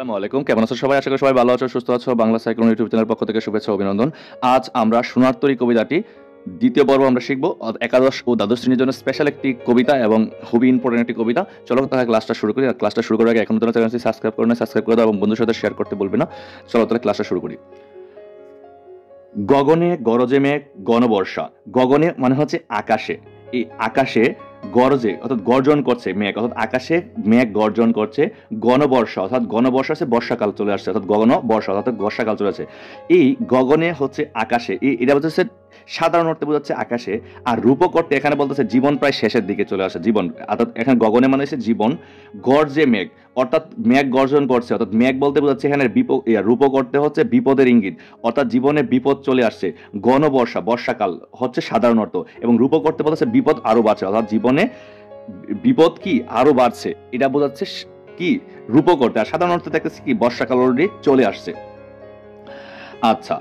আসসালামু আলাইকুম, কেমন আছো সবাই? আশা করি সবাই ভালো আছো, সুস্থ আছো। বাংলা সাইক্লোন ইউটিউব চ্যানেল পক্ষ থেকে শুভেচ্ছা ও অভিনন্দন। আজ আমরা সোনার তরী কবিতাটি দ্বিতীয় পর্ব আমরা শিখবো। একাদশ ও দ্বাদশ শ্রেণীর জন্য স্পেশাল একটি কবিতা এবং খুবই ইম্পর্টেন্ট একটি কবিতা। চলো তাহলে ক্লাসটা শুরু করি। আর ক্লাসটা শুরু করার আগে এখন তোমরা চ্যানেলটি সাবস্ক্রাইব করে সাবস্ক্রাইব করে দাও এবং বন্ধুদের সাথে শেয়ার করতে বলবে না। চলো তাহলে ক্লাসটা শুরু করি। গগনে গরজে মেঘ গণবর্ষা। গগনে মানে হচ্ছে আকাশে, এই আকাশে গরজে অর্থাৎ গর্জন করছে মেঘ, অর্থাৎ আকাশে মেঘ গর্জন করছে। গণবর্ষা অর্থাৎ গণবর্ষা হচ্ছে বর্ষাকাল চলে আসছে, অর্থাৎ গগন বর্ষা অর্থাৎ বর্ষাকাল চলে আসছে। এই গগনে হচ্ছে আকাশে, এটা হচ্ছে সাধারণ অর্থে বোঝাচ্ছে আকাশে। আর রূপক অর্থে এখানে বলতেছে জীবন প্রায় শেষের দিকে চলে আসে। জীবন অর্থাৎ এখানে গগনে মানে হচ্ছে জীবন। গর্জে মেঘ অর্থাৎ মেঘ গর্জন করছে, অর্থাৎ মেঘ বলতে বোঝাচ্ছে এখানে রূপক অর্থে হচ্ছে বিপদের ইঙ্গিত, অর্থাৎ জীবনে বিপদ চলে আসছে। গণবর্ষা বর্ষাকাল হচ্ছে সাধারণ অর্থ এবং রূপক অর্থে বলতেছে বিপদ আরো বাড়ছে, অর্থাৎ জীবনে বিপদ কি আরো বাড়ছে, এটা বোঝাচ্ছে কি রূপক অর্থে। আর সাধারণ অর্থে দেখতেছে কি বর্ষাকাল অলরেডি চলে আসছে। আচ্ছা,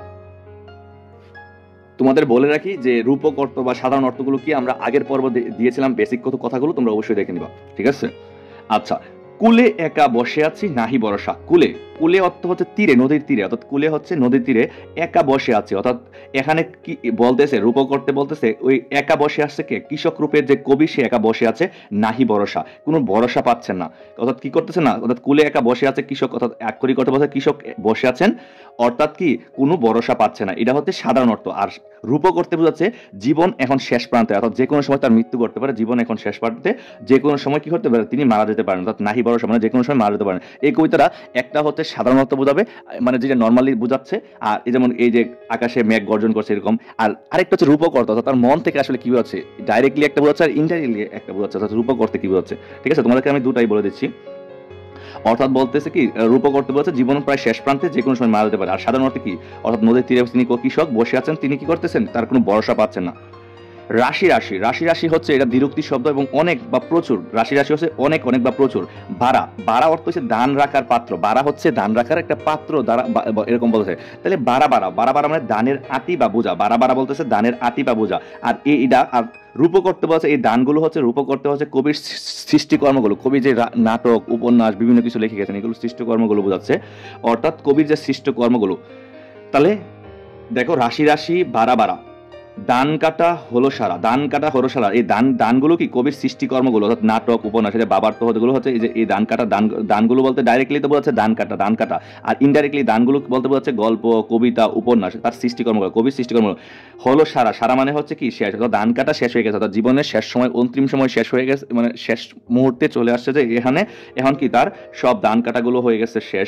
তোমাদের বলে রাখি যে রূপক অর্থ বা সাধারণ অর্থগুলো কি আমরা আগের পর্ব দিয়েছিলাম, বেসিক কথাগুলো তোমরা অবশ্যই দেখে নিবা, ঠিক আছে? আচ্ছা, কুলে একা বসে আছি নাহি ভরসা। কুলে, কুলে অর্থ হচ্ছে তীরে, নদীর তীরে, অর্থাৎ কুলে হচ্ছে নদীর তীরে একা বসে আছে, অর্থাৎ এখানে কি বলতেছে রূপক করতে বলতেছে ওই একা বসে আসছে কে, কৃষক রূপের যে কবি সে একা বসে আছে, নাহি ভরসা কোনো ভরসা পাচ্ছেন না, অর্থাৎ কি করতেছে না, অর্থাৎ কুলে একা বসে আছে কৃষক, অর্থাৎ এক করি করতে বলছে কৃষক বসে আছেন, অর্থাৎ কি কোনো ভরসা পাচ্ছে না, এটা হচ্ছে সাধারণ অর্থ। আর রূপক করতে বোঝাচ্ছে জীবন এখন শেষ প্রান্তে, অর্থাৎ যে কোনো সময় তার মৃত্যু করতে পারে, জীবন এখন শেষ প্রান্তে, যে কোনো সময় কি করতে পারে তিনি মারা যেতে পারেন, অর্থাৎ নাহি ভরসা মানে যে কোনো সময় মারা যেতে পারেন। এই কবিতাটা একটা হচ্ছে সাধারণ অর্থ বোঝাবে, মানে যেটা নর্মালি বোঝাচ্ছে, আর এই যেমন এই যে আকাশে মেঘ গর্জন করছে এরকম। আর আরেকটা হচ্ছে রূপক অর্থ, অর্থাৎ তার মন থেকে আসলে কি বোঝাচ্ছে, ডাইরেক্টলি একটা বোঝাচ্ছে আর ইনডাইরেক্টলি একটা বোঝাচ্ছে, অর্থাৎ রূপক অর্থে কি বোঝাচ্ছে। ঠিক আছে, তোমাদেরকে আমি দুটাই বলে দিচ্ছি। অর্থাৎ বলতেছে কি রূপক অর্থে বলছে জীবন প্রায় শেষ প্রান্তে, যে কোনো সময় মারা যেতে পারে। আর সাধারণ অর্থে কি, অর্থাৎ নদীর তীরে তিনি কৃষক বসে আছেন, তিনি কি করতেছেন তার কোনো ভরসা পাচ্ছেন না। রাশি রাশি, রাশি রাশি হচ্ছে এটা দ্বিরুক্তি শব্দ এবং অনেক বা প্রচুর। রাশি রাশি হচ্ছে অনেক অনেক বা প্রচুর। বাড়া, বাড়া অর্থ হচ্ছে ধান রাখার পাত্র, বাড়া হচ্ছে ধান রাখার একটা পাত্র দ্বারা এরকম বলতেছে। তাহলে বাড়া বাড়া, বাড়া বাড়া মানে ধানের আটি বা বোঝা, বাড়া বাড়া বলতেছে ধানের আটি বা বোঝা। আর এইটা আর রূপক করতে বলছে এই দানগুলো হচ্ছে রূপক করতে হচ্ছে কবির সৃষ্টিকর্মগুলো, কবি যে নাটক উপন্যাস বিভিন্ন কিছু লিখে গেছেন এগুলো সৃষ্টিকর্মগুলো বোঝাচ্ছে, অর্থাৎ কবির যে সৃষ্টিকর্মগুলো। তাহলে দেখো রাশি রাশি বাড়া বাড়া, দান কাটা হলো সারা, দান কাটা হলো সারা, এই দানগুলো কি কবির সৃষ্টিকর্মগুলো, অর্থাৎ নাটক উপন্যাস বাবার তো হতেগুলো হচ্ছে এই যে এই দান কাটা দানগুলো বলতে ডাইরেক্টলি তো বোঝাচ্ছে দান কাটা, আর ইনডাইরেক্টলি দানগুলো বলতে বোঝাচ্ছে গল্প কবিতা উপন্যাস তার সৃষ্টিকর্মগুলো, কবির সৃষ্টিকর্মগুলো। হলো সারা, সারা মানে হচ্ছে কি শেষ, অর্থাৎ দান কাটা শেষ হয়ে গেছে, অর্থাৎ জীবনের শেষ সময় অন্তিম সময় শেষ হয়ে গেছে, মানে শেষ মুহূর্তে চলে আসছে যে এখানে এখন কি তার সব দান কাটাগুলো হয়ে গেছে শেষ।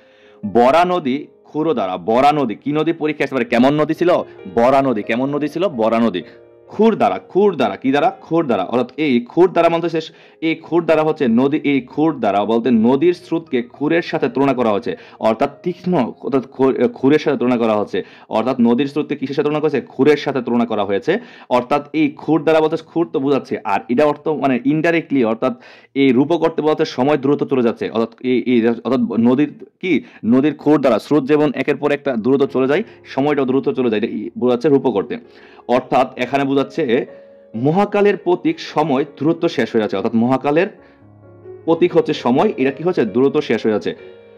বরা নদী খুরো দ্বারা, বরা নদী কি নদী পরীক্ষা আসতে পারে, কেমন নদী ছিল, বরা নদী, কেমন নদী ছিল, বরা নদী। খুর দ্বারা, খুর দ্বারা কি দ্বারা, খুর দ্বারা, অর্থাৎ এই খুর দ্বারা বলতে এই খুর দ্বারা হচ্ছে নদী, এই খুর দ্বারা বলতে নদীর স্রোতকে খুরের সাথে তুলনা করা হচ্ছে, অর্থাৎ তীক্ষ্ণ, অর্থাৎ খুরের সাথে তুলনা করা হচ্ছে, অর্থাৎ নদীর স্রোতকে কিসের সাথে তুলনা করেছে, খুরের সাথে তুলনা করা হয়েছে। অর্থাৎ এই খুর দ্বারা বলতে খুর তো বোঝাচ্ছে, আর এটা অর্থ মানে ইনডাইরেক্টলি, অর্থাৎ এই রূপক করতে বলতে সময় দ্রুত চলে যাচ্ছে, অর্থাৎ এই অর্থাৎ নদীর কি নদীর খুর দ্বারা স্রোত যেমন একের পর একটা দ্রুত চলে যায়, সময়টাও দ্রুত চলে যায়, এটা বোঝাচ্ছে রূপক করতে। অর্থাৎ এখানে বোঝাচ্ছে মহাকালের প্রতীক সময় দ্রুত শেষ হয়ে যাচ্ছে, অর্থাৎ মহাকালের প্রতীক হচ্ছে সময়, এটা কি হচ্ছে দ্রুত শেষ হয়ে যাচ্ছে।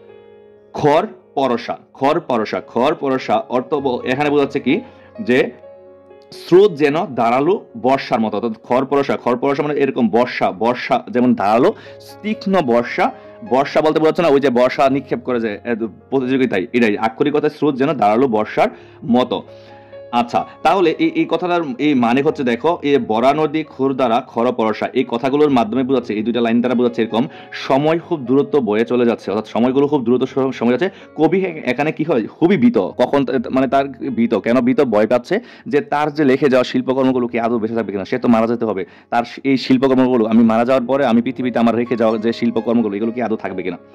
খর পরশা, খর পরশা, খর পরশা অর্থ এখানে বোঝাচ্ছে কি যে স্রোত যেন দাঁড়ালো বর্ষার মতো, অর্থাৎ খর পরশা মানে এরকম বর্ষা, বর্ষা যেমন দাঁড়ালো তীক্ষ্ণ বর্ষা, বর্ষা বলতে বোঝাচ্ছে না ওই যে বর্ষা নিক্ষেপ করে যে প্রতিযোগিতায়, এটাই আক্ষরিক কথায় স্রোত যেন দাঁড়ালো বর্ষার মতো। আচ্ছা, তাহলে এই কথাটার এই মানে হচ্ছে দেখো এই বরা নদী খুর দ্বারা খর পরশা, এই কথাগুলোর মাধ্যমে বোঝাচ্ছে, এই দুইটা লাইন দ্বারা বোঝাচ্ছে এরকম সময় খুব দ্রুত বয়ে চলে যাচ্ছে, অর্থাৎ সময়গুলো খুব দ্রুত সময় যাচ্ছে। কবি এখানে কি হয় খুবই ভীত, কখন মানে তার ভীত, কেন ভীত, ভয় পাচ্ছে যে তার যে লিখে যাওয়া শিল্পকর্মগুলো কি আদৌ বেঁচে থাকবে কিনা, সে তো মারা যেতে হবে, তার এই শিল্পকর্মগুলো আমি মারা যাওয়ার পরে আমি পৃথিবীতে আমার রেখে যাওয়া যে শিল্পকর্মগুলো এগুলো কি আদৌ থাকবে কিনা।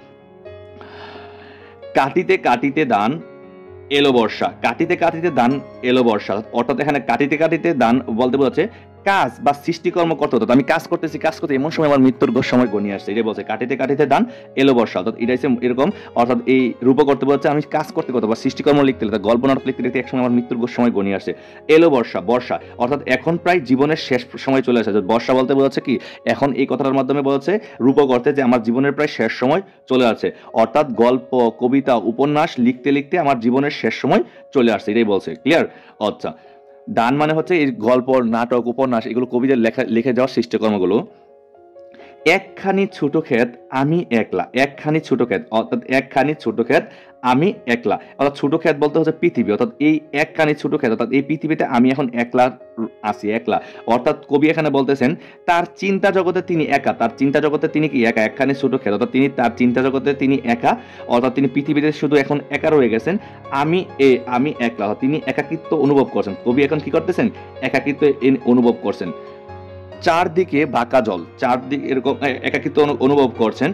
কাটিতে কাটিতে দান এলো বর্ষা, কাটিতে কাটিতে দান এলো বর্ষা, অর্থাৎ এখানে কাটিতে কাটিতে দান বলতে বোঝাচ্ছে কাজ বা সৃষ্টিকর্ম করতে হতো, আমি কাজ করতেছি কাজ করতে এমন সময় আমার মৃত্যুর সময় ঘনিয়ে আসছে, এটা বলছে কাটিতে কাটিতে দান এলো বর্ষা, অর্থাৎ এটা হচ্ছে এরকম, অর্থাৎ এই রূপক করতে বলছে আমি কাজ করতে করতে বা সৃষ্টিকর্ম লিখতে লিখতে গল্প নাটক লিখতে লিখতে একসময় আমার মৃত্যুর সময় ঘনিয়ে আসছে। এলো বর্ষা, বর্ষা অর্থাৎ এখন প্রায় জীবনের শেষ সময় চলে আসে। বর্ষা বলতে বোঝাচ্ছে কি, এখন এই কথাটার মাধ্যমে বলছে রূপক অর্থে যে আমার জীবনের প্রায় শেষ সময় চলে আসছে, অর্থাৎ গল্প কবিতা উপন্যাস লিখতে লিখতে আমার জীবনের শেষ সময় চলে আসছে, এটাই বলছে। ক্লিয়ার? আচ্ছা, দান মানে হচ্ছে এই গল্প নাটক উপন্যাস এগুলো কবিদের লিখে যাওয়ার সৃষ্টিকর্মগুলো। একখানি ছোট ক্ষেত আমি একলা, একখানি ছোট ক্ষেত অর্থাৎ একখানি ছোট ক্ষেত আমি একলা, অর্থাৎ ছোট ক্ষেত বলতে হচ্ছে পৃথিবী, অর্থাৎ এই একখানি ছোট ক্ষেত অর্থাৎ এই পৃথিবীতে আমি এখন একলা আছি, একলা। অর্থাৎ কবি এখানে বলতেছেন তার চিন্তা জগতে তিনি একা, তার চিন্তা জগতে তিনি কি একা, একখানি ছোট ক্ষেত অর্থাৎ তিনি তার চিন্তা জগতে তিনি একা, অর্থাৎ তিনি পৃথিবীতে শুধু এখন একা রয়ে গেছেন। আমি একলা, তিনি একাকিত্ব অনুভব করছেন। কবি এখন কি করতেছেন? একাকিত্ব অনুভব করছেন। চারদিকে বাঁকা জল, চারদিকে এরকম একাকিত্ব অনুভব করছেন।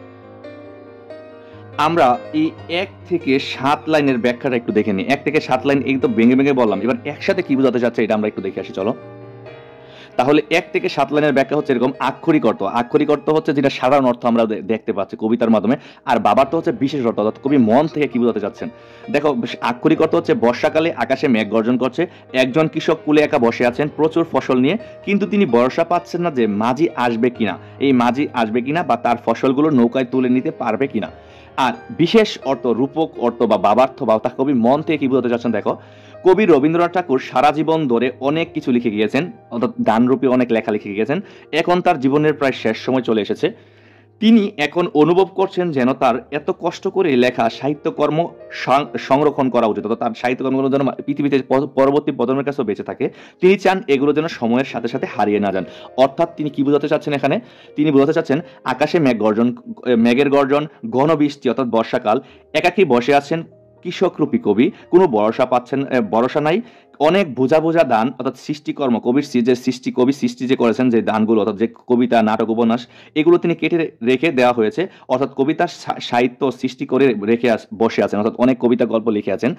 আমরা এই 1 থেকে 7 লাইনের ব্যাখ্যাটা একটু দেখে নিই। 1 থেকে 7 লাইন এই তো ভেঙে ভেঙে বললাম, এবার একসাথে কি বোঝাতে চাচ্ছে এটা আমরা একটু দেখে আসি চলো। তাহলে 1 থেকে 7 লাইনের ব্যাখ্যা হচ্ছে এরকম, আক্ষরিক অর্থ, আক্ষরিক অর্থ হচ্ছে যেটা সাধারণ অর্থ আমরা দেখতে পাচ্ছি কবিতার মাধ্যমে, আর বাবার তো হচ্ছে বিশেষ অর্থ, অর্থাৎ কবি মন থেকে কি বোঝাতে চাচ্ছেন। দেখো, আক্ষরিক অর্থ হচ্ছে বর্ষাকালে আকাশে মেঘ গর্জন করছে, একজন কৃষক কুলে একা বসে আছেন প্রচুর ফসল নিয়ে, কিন্তু তিনি ভরসা পাচ্ছেন না যে মাঝি আসবে কিনা, এই মাঝি আসবে কিনা বা তার ফসলগুলো নৌকায় তুলে নিতে পারবে কিনা। আর বিশেষ অর্থ, রূপক অর্থ বা বাবার্থ বা তা কবি মন থেকে কি বোঝাতে চাচ্ছেন। দেখো, কবি রবীন্দ্রনাথ ঠাকুর সারা জীবন ধরে অনেক কিছু লিখে গিয়েছেন, অর্থাৎ গানরূপে অনেক লেখা লিখে গিয়েছেন, এখন তার জীবনের প্রায় শেষ সময় চলে এসেছে। তিনি এখন অনুভব করছেন যেন তার এত কষ্ট করে লেখা সাহিত্যকর্ম সংরক্ষণ করা উচিত, অর্থাৎ তার সাহিত্যকর্মগুলো যেন পৃথিবীতে পরবর্তী প্রজন্মের কাছেও বেঁচে থাকে। তিনি চান এগুলো যেন সময়ের সাথে সাথে হারিয়ে না যান। অর্থাৎ তিনি কি বোঝাতে চাচ্ছেন এখানে? তিনি বোঝাতে চাচ্ছেন আকাশে মেঘের গর্জন, ঘন বৃষ্টি অর্থাৎ বর্ষাকাল, একাকী বসে আছেন কৃষকরূপী কবি, কোনো ভরসা নাই, অনেক বোঝা বোঝা দান অর্থাৎ সৃষ্টিকর্ম, কবির যে কবি সৃষ্টি যে করেছেন যে দানগুলো অর্থাৎ যে কবিতা নাটক উপন্যাস এগুলো তিনি কেটে রেখে দেওয়া হয়েছে, অর্থাৎ কবিতার সাহিত্য সৃষ্টি করে রেখে বসে আছেন, অর্থাৎ অনেক কবিতা গল্প লিখে আছেন।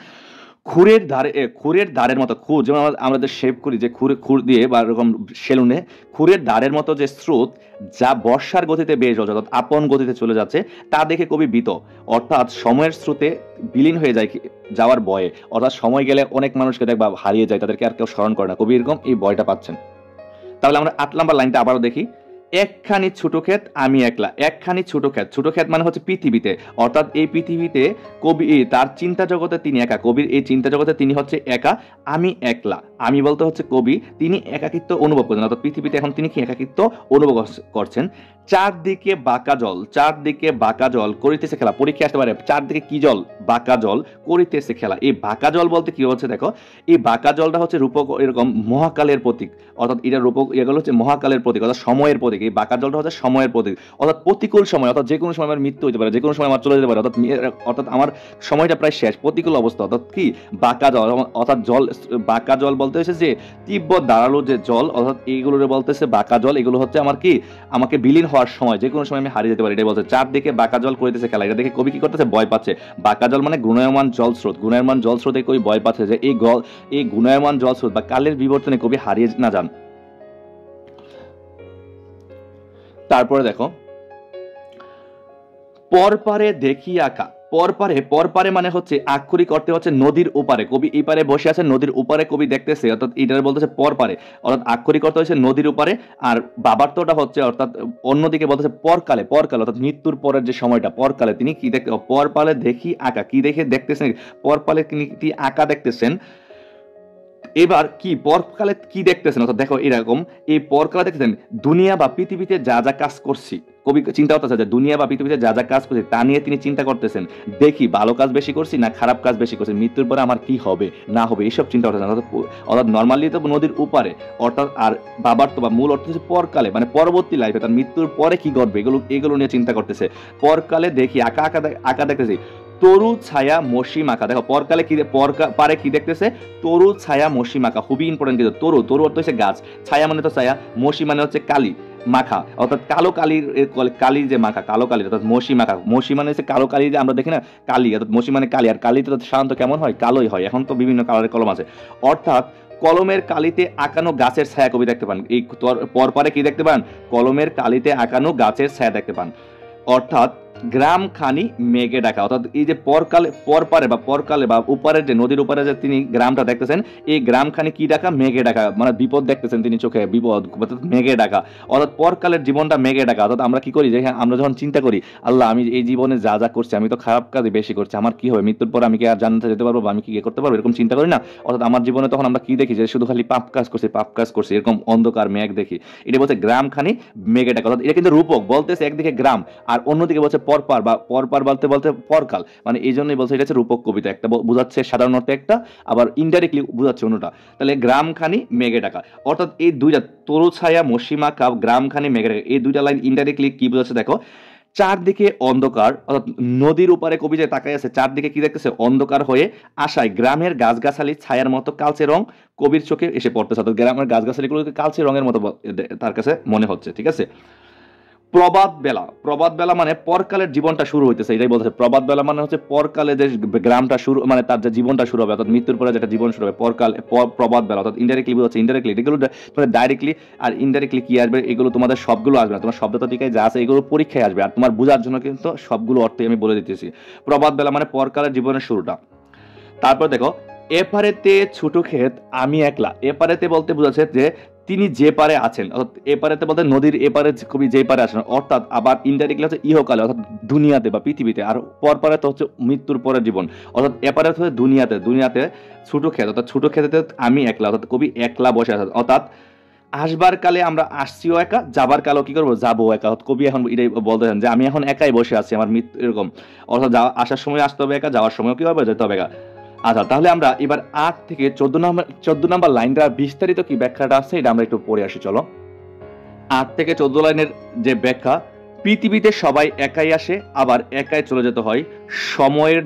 খুরের দ্বারের মতো, খুর যেমন আমরা যে শেভ করি যে খুর দিয়ে বা এরকম সেলুনে, খুরের দ্বারের মতো যে স্রোত যা বর্ষার গতিতে বেশ যাচ্ছে অর্থাৎ আপন গতিতে চলে যাচ্ছে, তা দেখে কবি ভীত, অর্থাৎ সময়ের স্রোতে বিলীন হয়ে যাওয়ার ভয়ে, অর্থাৎ সময় গেলে অনেক মানুষকে দেখবা হারিয়ে যায়, তাদেরকে আর কেউ স্মরণ করে না, কবি এরকম এই ভয়টা পাচ্ছেন। তাহলে আমরা 8 নম্বর লাইনটা আবারও দেখি। একখানি ছোট ক্ষেত আমি একলা, একখানি ছোট ক্ষেত, ছোট ক্ষেত মানে হচ্ছে পৃথিবীতে, অর্থাৎ এই পৃথিবীতে কবি তার চিন্তা জগতে তিনি একা, কবির এই চিন্তা জগতে তিনি হচ্ছে একা, আমি একলা, আমি বলতে হচ্ছে কবি, তিনি একাকিত্ব অনুভব করছেন, অর্থাৎ পৃথিবীতে এখন তিনি কি একাকিত্ব অনুভব করছেন। চারদিকে বাঁকা জল, চারদিকে বাঁকা জল করিতেছে খেলা, পরীক্ষা আসতে পারে চারদিকে কি জল, বাঁকা জল করিতেছে খেলা। এই বাঁকা জল বলতে কি হচ্ছে, দেখো এই বাঁকা জলটা হচ্ছে রূপক এরকম মহাকালের প্রতীক, অর্থাৎ এটা রূপক এগুলো হচ্ছে মহাকালের প্রতীক অর্থাৎ সময়ের প্রতীক। এই বাঁকা জলটা হচ্ছে সময়ের প্রতীক, অর্থাৎ প্রতিকূল সময়, অর্থাৎ যে কোনো সময় আমার মৃত্যু হতে পারে, যে কোনো সময় আমার চলে যেতে পারে, অর্থাৎ আমার সময়টা প্রায় শেষ, প্রতিকূল অবস্থা, অর্থাৎ কি বাঁকা জল, অর্থাৎ জল বাঁকা জল বলতে হচ্ছে যে তীব্র দাঁড়ালো যে জল, অর্থাৎ এইগুলোরে বলতেছে বাঁকা জল, এগুলো হচ্ছে আমার কি আমাকে বিলীন হওয়ার সময়, যে কোনো সময় আমি হারিয়ে যেতে পারি, এটাই বলছে। চারদিকে বাঁকা জল করিতেছে খেলা, এটা দেখে কবি কি করতেছে, ভয় পাচ্ছে। বাঁকা জল মানে গুণায়মান জল স্রোত, গুণায়মান জল স্রোতে কবি ভয় পাচ্ছে যে এই গুণায়মান জল স্রোত বা কালের বিবর্তনে কবি হারিয়ে না যান। তারপরে দেখো, পরপারে দেখি আঁকা, পরপারে মানে হচ্ছে আক্ষরিক অর্থে হচ্ছে নদীর ওপারে, কবি এই পারে বসে আছেন, নদীর ওপারে কবি দেখতেছে, অর্থাৎ এটা বলতেছে পরপারে, অর্থাৎ আক্ষরিক অর্থ হচ্ছে নদীর ওপারে, আর বাবার্থটা হচ্ছে অর্থাৎ অন্যদিকে বলতেছে পরকালে, অর্থাৎ মৃত্যুর পরের যে সময়টা, পরকালে তিনি কি দেখতে, পরপালে দেখি আঁকা, কি দেখে দেখতেছেন, পরপালে তিনি কি আঁকা দেখতেছেন। এবার কি পরকালে কি দেখতেছেন, অর্থাৎ দেখো এরকম এই পরকালে দেখতেছেন দুনিয়া বা পৃথিবীতে যা যা কাজ করছি, কবি চিন্তা করতেছে যে দুনিয়া বা পৃথিবীতে যা যা কাজ করছি তা নিয়ে তিনি চিন্তা করতেছেন, দেখি ভালো কাজ বেশি করছি না খারাপ কাজ বেশি করছি, মৃত্যুর পরে আমার কি হবে না হবে এইসব চিন্তা করতেছেন, অর্থাৎ নর্মালি তো নদীর উপারে, অর্থাৎ আর বাবার তো বা মূল অর্থ হচ্ছে পরকালে মানে পরবর্তী লাইফে তার মৃত্যুর পরে কি ঘটবে এগুলো নিয়ে চিন্তা করতেছে। পরকালে দেখি আঁকা দেখতেছি, তরু ছায়া মসি মাখা, দেখো পরকালে কি পারে কি দেখতেছে, তরু ছায়া মসি মাখা, খুবই ইম্পর্টেন্ট কিন্তু তরু অর্থ হচ্ছে গাছ, ছায়া মানে তো ছায়া, মসি মানে হচ্ছে কালি মাখা, অর্থাৎ কালো কালির যে মাখা, কালো কালি অর্থাৎ মসি মাখা, মসি মানে হচ্ছে কালো কালি যে আমরা দেখি না কালি, অর্থাৎ মসি মানে কালি, আর কালি তো সাধারণত কেমন হয়, কালোই হয়, এখন তো বিভিন্ন কালারের কলম আছে। অর্থাৎ কলমের কালিতে আঁকানো গাছের ছায়া কবি দেখতে পান। এই পরপারে কি দেখতে পান? কলমের কালিতে আঁকানো গাছের ছায়া দেখতে পান। অর্থাৎ গ্রামখানি মেঘে ঢাকা, অর্থাৎ এই যে পরপারে বা উপারের যে নদীর উপারে যে তিনি গ্রামটা দেখতেছেন, এই গ্রামখানি কি ঢাকা? মেঘে ঢাকা, মানে বিপদ দেখতেছেন তিনি চোখে, বিপদ অর্থাৎ মেঘে ঢাকা, অর্থাৎ পরকালের জীবনটা মেঘে ঢাকা। অর্থাৎ আমরা কি করি যে আমরা যখন চিন্তা করি আল্লাহ আমি এই জীবনে যা যা করছি, আমি তো খারাপ কাজে বেশি করছি, আমার কি হবে, মৃত্যুর পর আমি কি আর জান্নাতে যেতে পারবো বা আমি কি করতে পারবো, এরকম চিন্তা করি না। অর্থাৎ আমার জীবনে তখন আমরা কি দেখি যে শুধু খালি পাপ কাজ করছি, এরকম অন্ধকার মেঘ দেখি। এটা বলছে গ্রামখানি মেঘে ঢাকা, অর্থাৎ এটা কিন্তু রূপক বলতেছে একদিকে গ্রাম আর অন্যদিকে বলছে পরপার বলতে পরকাল, মানে এই জন্যই বলছে এটা হচ্ছে রূপক কবিতা। একটা বোঝাচ্ছে সাধারণ অর্থে একটা, আবার ইনডাইরেক্টলি বোঝাচ্ছে অন্যটা। তাহলে গ্রামখানি মেঘে ঢাকা, অর্থাৎ এই দুইটা তরু ছায়া মসীমা কাপ গ্রামখানি মেঘে ঢাকা, এই দুইটা লাইন ইনডাইরেক্টলি কি বোঝাচ্ছে দেখো। চারদিকে অন্ধকার, অর্থাৎ নদীর উপরে কবি যে তাকাই আছে, চারদিকে কি দেখতেছে? অন্ধকার হয়ে আশায় গ্রামের গাছগাছালি ছায়ার মতো কালচে রং কবির চোখে এসে পড়তেছে, অর্থাৎ গ্রামের গাছগাছালিগুলো কালচে রঙের মতো তার কাছে মনে হচ্ছে। ঠিক আছে। প্রবাদ বেলা মানে পরকালের জীবনটা শুরু হইতেছে, এটাই বলতেছে। প্রবাদ বেলা মানে হচ্ছে পরকালে যে গ্রামটা শুরু, মানে তার যে জীবনটা শুরু হবে, অর্থাৎ মৃত্যুর পরে যেটা জীবন শুরু হবে, প্রবাদ বেলা, অর্থাৎ ইনডাইরেক্টলি বোঝাচ্ছে। ইনডাইরেক্টলি এগুলো ডাইরেক্টলি আর ইনডাইরেক্টলি কি আসবে, এগুলো তোমাদের সবগুলো আসবে না, তোমার শব্দতালিকায় যা আছে এগুলো পরীক্ষায় আসবে, আর তোমার বোঝার জন্য কিন্তু সবগুলো অর্থই আমি বলে দিতেছি। প্রবাদ বেলা মানে পরকালের জীবনের শুরুটা। তারপর দেখো, এপারেতে ছোট ক্ষেত আমি একলা, এপারেতে বলতে বোঝাচ্ছে যে তিনি যে পারে আছেন, অর্থাৎ এপারেতে বলতে নদীর এপারে কবি যে পারে আছেন, অর্থাৎ আবার ইনডাইরেক্টলি হচ্ছে ইহকালে, অর্থাৎ দুনিয়াতে বা পৃথিবীতে, আর পরপারে তো হচ্ছে মৃত্যুর পরের জীবন, অর্থাৎ এপারে হচ্ছে দুনিয়াতে ছোট ক্ষেত, অর্থাৎ ছোট ক্ষেতে আমি একলা, অর্থাৎ কবি একলা বসে আছে, অর্থাৎ আসবার কালে আমরা আসছিও একা, যাবার কালেও কি করবো? যাবো একা। কবি এখন এটাই বলতেছেন যে আমি এখন একাই বসে আছি, আমার মৃত্যু এরকম, অর্থাৎ আসার সময় আসতে হবে একা, যাওয়ার সময়ও কি হবে? যেতে হবে একা। আচ্ছা, তাহলে আমরা এবার 8 থেকে 14 নম্বর লাইনটা বিস্তারিত কি ব্যাখ্যাটা আছে এটা আমরা একটু পড়ে আসি, চলো। 8 থেকে 14 লাইনের যে ব্যাখ্যা, পৃথিবীতে সবাই একাই আসে, আবার একাই চলে যেতে হয়। সময়ের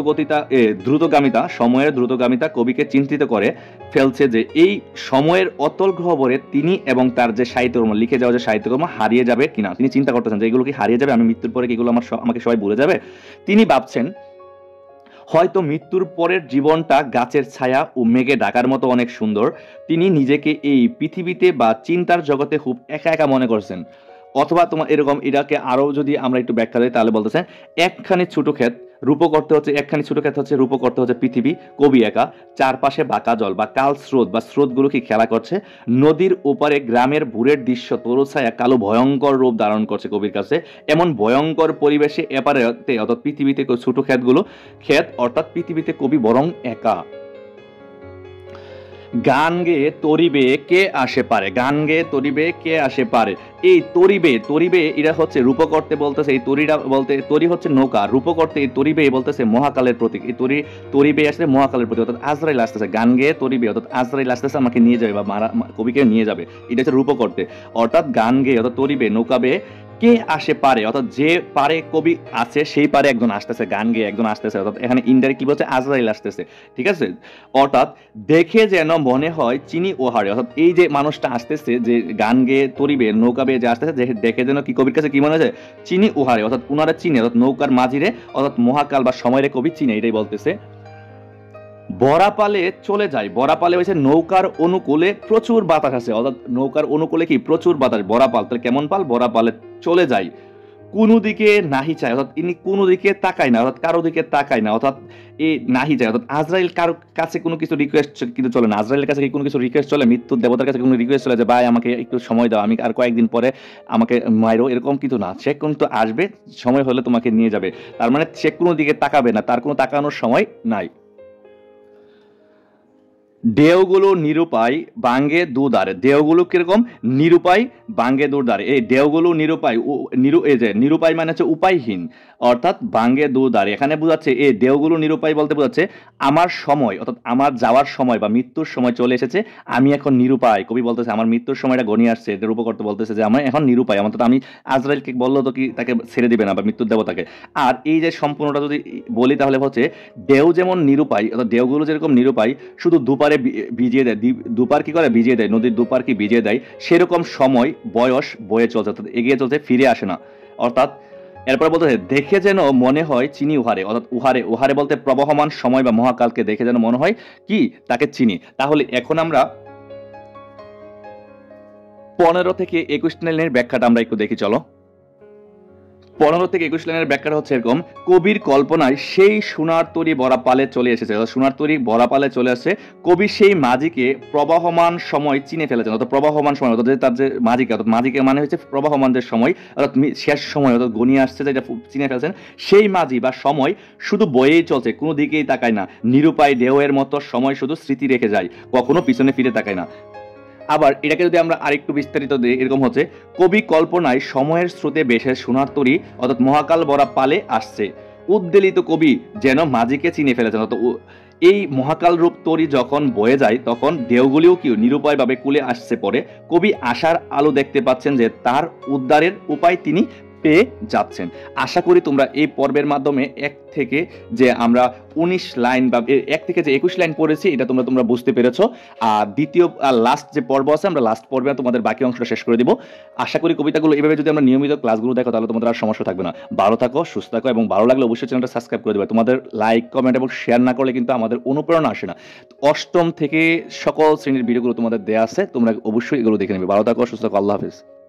দ্রুতগামিতা কবিকে চিন্তিত করে ফেলছে যে এই সময়ের অতল গহ্বরে তিনি এবং তার যে সাহিত্যকর্ম লিখে যাওয়া যে সাহিত্যকর্ম হারিয়ে যাবে কিনা। তিনি চিন্তা করতেছেন যে এগুলো কি হারিয়ে যাবে, আমি মৃত্যুর পরে কি এগুলো আমাকে সবাই ভুলে যাবে। তিনি ভাবছেন হয়তো মৃত্যুর পরের জীবনটা গাছের ছায়া ও মেঘে ঢাকার মতো অনেক সুন্দর। তিনি নিজেকে এই পৃথিবীতে বা চিন্তার জগতে খুব একা একা মনে করছেন। অথবা তোমার এরকম, এটাকে আরো যদি আমরা একটু ব্যাখ্যা দিই তাহলে বলতেছেন একখানি ছোট ক্ষেত, রূপক অর্থে হচ্ছে একখানি ছোট ক্ষেত হচ্ছে, রূপক অর্থে হচ্ছে পৃথিবী, কবি একা, চারপাশে বাঁকা জল বা কাল স্রোত বা স্রোতগুলো কি খেলা করছে, নদীর ওপারে গ্রামের ভোরের দৃশ্য তরুছায়া কালো ভয়ঙ্কর রূপ ধারণ করছে কবির কাছে। এমন ভয়ঙ্কর পরিবেশে এপারে অর্থাৎ পৃথিবীতে ছোট ক্ষেত অর্থাৎ পৃথিবীতে কবি বরং একা। গান গেয়ে তরিবে কে আসে পারে, এই তরিবে এটা হচ্ছে রূপক অর্থে বলতেছে, এই তরিটা বলতে তরি হচ্ছে নৌকা, রূপক অর্থে এই তরিবে বলতেছে মহাকালের প্রতীক। এই তরিবে আসলে মহাকালের প্রতীক, অর্থাৎ আজরাইল আসতেছে। গান গেয়ে তরিবে অর্থাৎ আজরাইল আসতেছে আমাকে নিয়ে যাবে বা কবিকে নিয়ে যাবে, এটা হচ্ছে রূপক অর্থে। অর্থাৎ গান গেয়ে অর্থাৎ তরিবে নৌকা বেয়ে কে আসে পারে, অর্থাৎ যে পারে কবি আছে সেই পারে একজন আসতেছে, গান গেয়ে একজন আসতেছে, অর্থাৎ এখানে ইনডাইরেক্টলি বলছে আজরাইল আসতেছে। ঠিক আছে। অর্থাৎ দেখে যেন মনে হয় চিনি ওহারে, অর্থাৎ এই যে মানুষটা আসতেছে, যে গান গেয়ে তরিবে নৌকা বেয়ে যে আসতেছে, দেখে যেন কি কবির কাছে কি মনে হয়েছে? চিনি ওহারে, অর্থাৎ উনারা চিনে, অর্থাৎ নৌকার মাঝিরে, অর্থাৎ মহাকাল বা সময়ের কবি চিনে, এটাই বলতেছে। বরাপালে চলে যায়, বরাপালে হয়েছে নৌকার অনুকূলে প্রচুর বাতাস আছে, অর্থাৎ নৌকার অনুকূলে কি প্রচুর বাতাস, বরাপাল। তাহলে কেমন পাল? বরাপালে চলে যায়। কোনো দিকে নাহি চায়, অর্থাৎ ইনি কোনো দিকে তাকায় না, অর্থাৎ কারো দিকে তাকায় না, অর্থাৎ এই নাহি চায়, অর্থাৎ আজরাইল কারো কাছে কোনো কিছু রিকোয়েস্ট কিন্তু চলে না। আজরাইলের কাছে কি কোনো কিছু রিকোয়েস্ট চলে? মৃত্যুর দেবতার কাছে কোনো রিকোয়েস্ট চলে যে ভাই আমাকে একটু সময় দাও, আমি আর কয়েকদিন পরে আমাকে মাইরো, এরকম কিছু না। সে কিন্তু আসবে, সময় হলে তোমাকে নিয়ে যাবে। তার মানে সে কোনো দিকে তাকাবে না, তার কোনো তাকানোর সময় নাই। দেওগুলো নিরুপায় বাঙ্গে দুধারে, দেওগুলো কিরকম? নিরুপায় বাঙ্গে দুধারে। এই দেওগুলো নিরুপায়, এই যে নিরুপায় মানে হচ্ছে উপায়হীন, অর্থাৎ বাঙ্গে দুধারে এখানে বোঝাচ্ছে এই দেওগুলো নিরুপায় বলতে বোঝাচ্ছে আমার সময়, অর্থাৎ আমার যাওয়ার সময় বা মৃত্যুর সময় চলে এসেছে, আমি এখন নিরুপায়। কবি বলতেছে আমার মৃত্যুর সময়টা ঘনিয়ে আসছে, এটার উপর করতে বলতেছে যে আমি এখন নিরুপায়, অর্থাৎ আমি আজরাইলকে বললো তো কি তাকে ছেড়ে দিবে না বা মৃত্যুর দেবতাকে। আর এই যে সম্পূর্ণটা যদি বলি তাহলে হচ্ছে দেও যেমন নিরুপায়, অর্থাৎ দেওগুলো যেরকম নিরুপায়, শুধু দুপারে ভিজিয়ে দেয়, দুপার কি করে? ভিজিয়ে দেয়, নদীর দুপার কি ভিজিয়ে দেয়, সেরকম সময় বয়স বয়ে চলছে, অর্থাৎ এগিয়ে চলছে, ফিরে আসে না। অর্থাৎ এরপর বলতে দেখে যেন মনে হয় চিনি উহারে, অর্থাৎ উহারে, উহারে বলতে প্রবহমান সময় বা মহাকালকে দেখে যেন মনে হয় কি তাকে চিনি। তাহলে এখন আমরা 15 থেকে 21 লাইনের ব্যাখ্যাটা আমরা একটু দেখি চলো। 15 থেকে 21 লাইনের ব্যাখ্যাটা হচ্ছে এরকম, কবির কল্পনায় সেই সোনার তরী বরাপালে চলে এসেছে, সোনার তরী বরাপালে চলে আসছে, কবি সেই মাঝিকে প্রবাহমান সময় চিনে ফেলেছেন, অর্থাৎ প্রবাহমান সময়, অর্থাৎ তার যে মাঝিকে, অর্থাৎ মাঝিকে মানে হচ্ছে প্রবাহমান যে সময়, অর্থাৎ শেষ সময়, অর্থাৎ গনিয়ে আসছে যেটা চিনে ফেলেছেন, সেই মাঝি বা সময় শুধু বয়েই চলছে, কোনো দিকেই তাকায় না, নিরুপায় ঢেউয়ের মতো সময় শুধু স্মৃতি রেখে যায়, কখনো পিছনে ফিরে তাকায় না। আবার এটাকে যদি আমরা আরেকটু বিস্তারিত দিই, এরকম হচ্ছে, কবি কল্পনায় সময়ের স্রোতে বেশে সোনার তরী অর্থাৎ মহাকাল বরা পালে আসছে, উদ্বেলিত কবি যেন মাঝিকে চিনে ফেলেছেন, অর্থাৎ এই মহাকাল রূপ তরী যখন বয়ে যায় তখন ঢেউগুলিও কি নিরুপায়ভাবে কুলে আসছে, পরে কবি আশার আলো দেখতে পাচ্ছেন যে তার উদ্ধারের উপায় তিনি পেয়ে যাচ্ছেন। আশা করি তোমরা এই পর্বের মাধ্যমে 1 থেকে যে আমরা 19 লাইন বা 1 থেকে যে 21 লাইন পড়েছি এটা তোমরা বুঝতে পেরেছো। আর দ্বিতীয় লাস্ট যে পর্ব আছে, আমরা লাস্ট পর্বে তোমাদের বাকি অংশটা শেষ করে দিব। আশা করি কবিতাগুলো এভাবে যদি আমরা নিয়মিত ক্লাসগুলো দেখো তাহলে তোমাদের আর সমস্যা থাকবে না। ভালো থাকো, সুস্থ থাকো, এবং ভালো লাগলে অবশ্যই চ্যানেলটা সাবস্ক্রাইব করে দেবে। তোমাদের লাইক, কমেন্ট এবং শেয়ার না করলে কিন্তু আমাদের অনুপ্রেরণা আসে না। অষ্টম থেকে সকল শ্রেণীর ভিডিওগুলো তোমাদের দেয়া আছে, তোমরা অবশ্যই এগুলো দেখে নেবে। ভালো থাকো, সুস্থ থাকো, আল্লাহ হাফেজ।